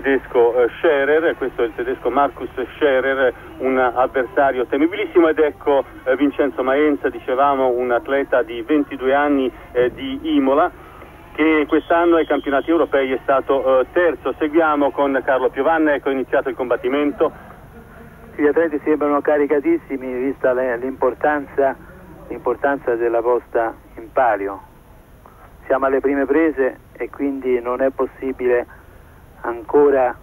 tedesco Scherer, questo è il tedesco Markus Scherer, un avversario temibilissimo, ed ecco Vincenzo Maenza, dicevamo, un atleta di 22 anni di Imola, che quest'anno ai campionati europei è stato terzo. Seguiamo con Carlo Piovanna. Ecco iniziato il combattimento. Gli atleti sembrano caricatissimi vista l'importanza della posta in palio. Siamo alle prime prese e quindi non è possibile ancora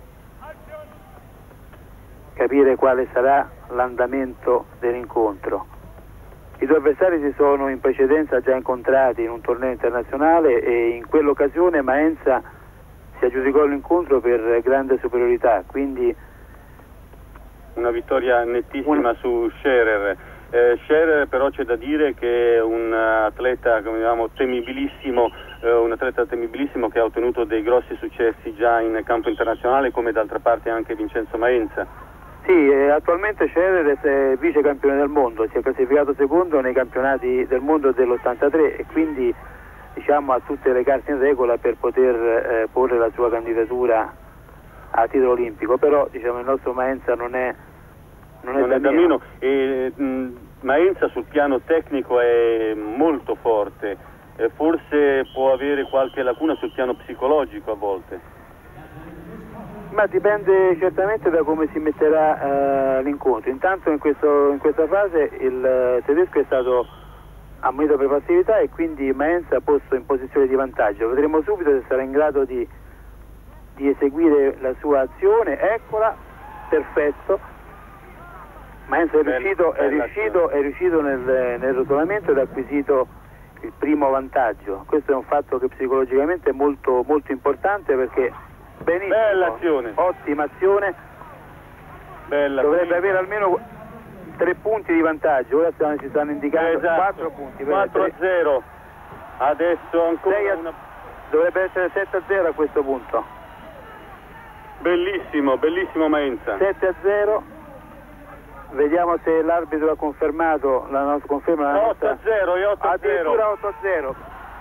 capire quale sarà l'andamento dell'incontro. I due avversari si sono in precedenza già incontrati in un torneo internazionale e in quell'occasione Maenza si aggiudicò l'incontro per grande superiorità, quindi una vittoria nettissima su Scherer. Scherer però c'è da dire che è un atleta, come diciamo, temibilissimo, che ha ottenuto dei grossi successi già in campo internazionale, come d'altra parte anche Vincenzo Maenza. Sì, attualmente Scherer è vice campione del mondo, si è classificato secondo nei campionati del mondo dell'83 e quindi diciamo ha tutte le carte in regola per poter porre la sua candidatura a titolo olimpico, però diciamo il nostro Maenza non è da meno. E Maenza sul piano tecnico è molto forte, forse può avere qualche lacuna sul piano psicologico a volte. Ma dipende certamente da come si metterà l'incontro. Intanto in questa fase il tedesco è stato ammonito per passività e quindi Maenza ha posto in posizione di vantaggio. Vedremo subito se sarà in grado di eseguire la sua azione. Eccola, perfetto. Maenza è riuscito nel rotolamento ed ha acquisito il primo vantaggio. Questo è un fatto che psicologicamente è molto, molto importante, perché benissimo, bella azione, ottima azione, dovrebbe avere almeno 3 punti di vantaggio. Ora si stanno indicando 4 punti, 4-0 adesso ancora dovrebbe essere 7-0 a questo punto. Bellissimo Maenza. 7-0. Vediamo se l'arbitro ha confermato la nostra conferma. 8-0 e 8-0. Addirittura 8-0.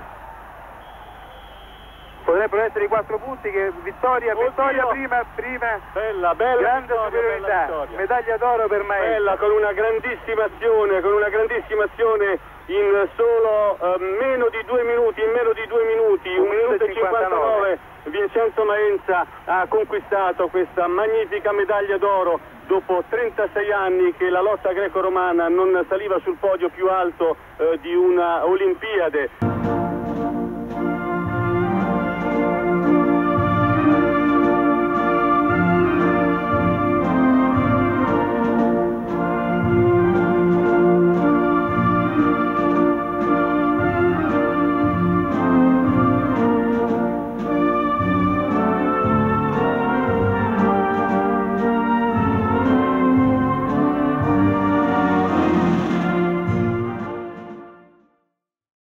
Potrebbero essere i 4 punti che vittoria prima bella grande vittoria, superiorità, bella medaglia d'oro per Maenza. Bella, con una grandissima azione in solo meno di 2 minuti, 1 minuto e 59 Vincenzo Maenza ha conquistato questa magnifica medaglia d'oro dopo 36 anni che la lotta greco-romana non saliva sul podio più alto di una Olimpiade.